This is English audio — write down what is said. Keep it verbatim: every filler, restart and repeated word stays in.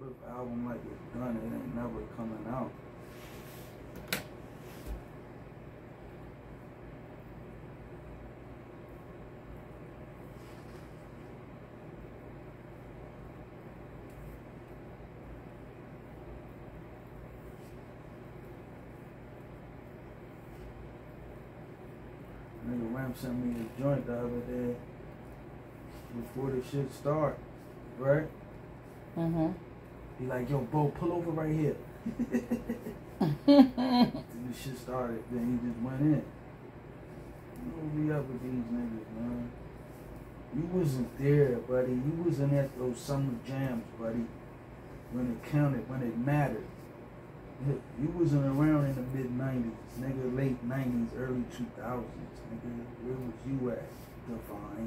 Cliff album like it's done, it ain't never coming out. Nigga Ram sent me a joint the other day before the shit start, right? Mm-hmm. He like, yo, Bo, pull over right here. And the shit started, then he just went in. You know, we up with these niggas, man. You wasn't there, buddy. You wasn't at those summer jams, buddy. When it counted, when it mattered. You wasn't around in the mid nineties, nigga, late nineties, early two thousands, nigga. Where was you at, Divine?